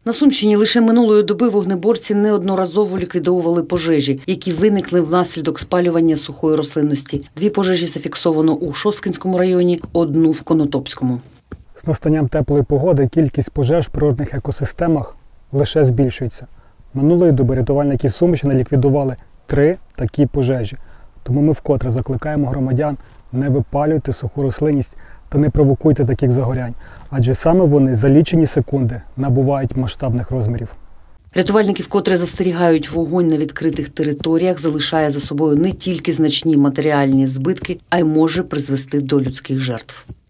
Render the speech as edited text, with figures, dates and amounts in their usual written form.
На Сумщині лише минулої доби вогнеборці неодноразово ліквідовували пожежі, які виникли внаслідок спалювання сухої рослинності. 2 пожежі зафіксовано у Шосткинському районі, 1 в Конотопському. З настанням теплої погоди кількість пожеж в природних екосистемах лише збільшується. Минулої доби рятувальники Сумщини ліквідували 3 такі пожежі. Тому ми вкотре закликаємо громадян: не випалюйте суху рослинність та не провокуйте таких загорянь, адже саме вони за лічені секунди набувають масштабних розмірів. Рятувальники вкотре застерігають: вогонь на відкритих територіях залишає за собою не тільки значні матеріальні збитки, а й може призвести до людських жертв.